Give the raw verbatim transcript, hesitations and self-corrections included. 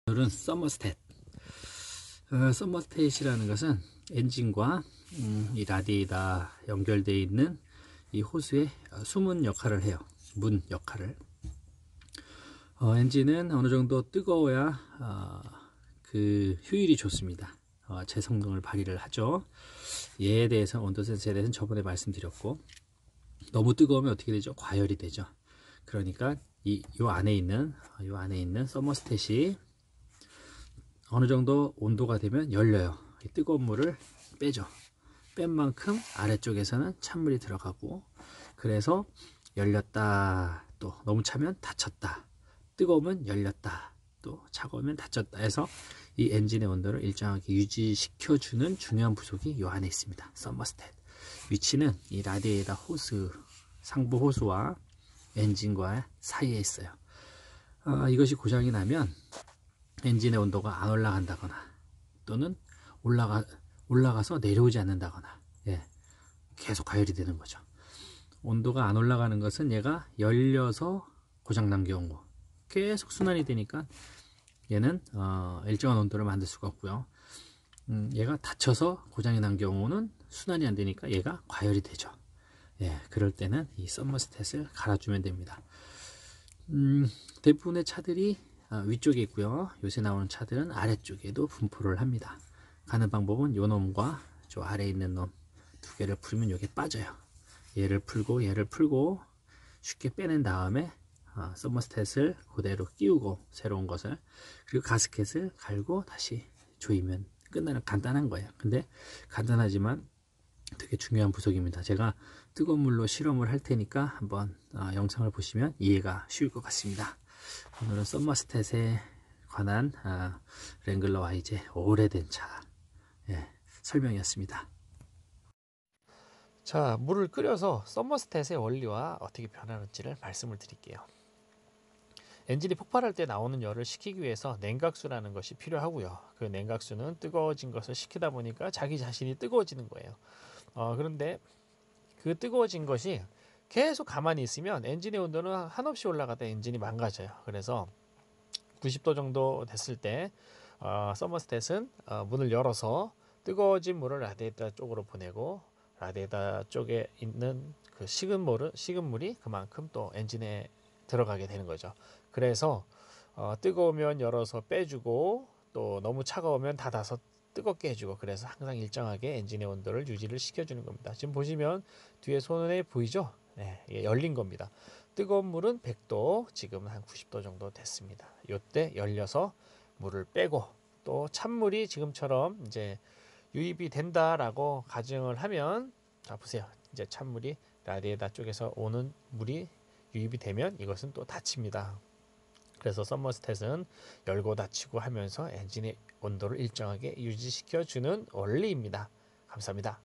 오늘은 서머스탯. 어, 서머스탯이라는 것은 엔진과 음, 이 라디에이터 연결되어 있는 이 호스의 수문 역할을 해요. 문 역할을. 어, 엔진은 어느 정도 뜨거워야 어, 그 효율이 좋습니다. 어, 제 성능을 발휘를 하죠. 얘에 대해서 온도 센서에 대해서는 저번에 말씀드렸고, 너무 뜨거우면 어떻게 되죠? 과열이 되죠. 그러니까 이 요 안에 있는 요 안에 있는 서머스탯이 어느 정도 온도가 되면 열려요. 뜨거운 물을 빼죠. 뺀 만큼 아래쪽에서는 찬물이 들어가고, 그래서 열렸다, 또 너무 차면 닫혔다, 뜨거우면 열렸다, 또 차가우면 닫혔다 해서 이 엔진의 온도를 일정하게 유지시켜주는 중요한 부속이 이 안에 있습니다. 서머스탯. 위치는 이 라디에이터 호스, 상부 호스와 엔진과 사이에 있어요. 아, 이것이 고장이 나면 엔진의 온도가 안 올라간다거나, 또는 올라가, 올라가서 내려오지 않는다거나, 예, 계속 과열이 되는 거죠. 온도가 안 올라가는 것은 얘가 열려서 고장난 경우, 계속 순환이 되니까 얘는 어, 일정한 온도를 만들 수가 없고요. 음, 얘가 닫혀서 고장이 난 경우는 순환이 안 되니까 얘가 과열이 되죠. 예, 그럴 때는 이 서머스탯을 갈아주면 됩니다. 음, 대부분의 차들이 위쪽에 있고요. 요새 나오는 차들은 아래쪽에도 분포를 합니다. 가는 방법은 요 놈과 저 아래에 있는 놈 두 개를 풀면 요게 빠져요. 얘를 풀고 얘를 풀고 쉽게 빼낸 다음에 어, 서머스탯을 그대로 끼우고, 새로운 것을, 그리고 가스켓을 갈고 다시 조이면 끝나는, 간단한 거예요. 근데 간단하지만 되게 중요한 부속입니다. 제가 뜨거운 물로 실험을 할 테니까 한번 어, 영상을 보시면 이해가 쉬울 것 같습니다. 오늘은 서머스탯에 관한 아, 랭글러 와이제 오래된 차, 예, 설명이었습니다. 자, 물을 끓여서 서머스탯의 원리와 어떻게 변하는지를 말씀을 드릴게요. 엔진이 폭발할 때 나오는 열을 식히기 위해서 냉각수라는 것이 필요하고요. 그 냉각수는 뜨거워진 것을 식히다 보니까 자기 자신이 뜨거워지는 거예요. 어, 그런데 그 뜨거워진 것이 계속 가만히 있으면 엔진의 온도는 한없이 올라가다 엔진이 망가져요. 그래서 구십 도 정도 됐을 때 어, 서머스탯은 어, 문을 열어서 뜨거워진 물을 라디에이터 쪽으로 보내고, 라디에이터 쪽에 있는 그 식은 물은, 식은 물이 그만큼 또 엔진에 들어가게 되는 거죠. 그래서 어, 뜨거우면 열어서 빼주고, 또 너무 차가우면 닫아서 뜨겁게 해주고, 그래서 항상 일정하게 엔진의 온도를 유지를 시켜주는 겁니다. 지금 보시면 뒤에 손에 보이죠? 네, 이게 열린 겁니다. 뜨거운 물은 백 도, 지금 한 구십 도 정도 됐습니다. 이때 열려서 물을 빼고, 또 찬물이 지금처럼 이제 유입이 된다라고 가정을 하면, 자 보세요. 이제 찬물이 라디에이터 쪽에서 오는 물이 유입이 되면 이것은 또 닫힙니다. 그래서 서머스탯은 열고 닫히고 하면서 엔진의 온도를 일정하게 유지시켜 주는 원리입니다. 감사합니다.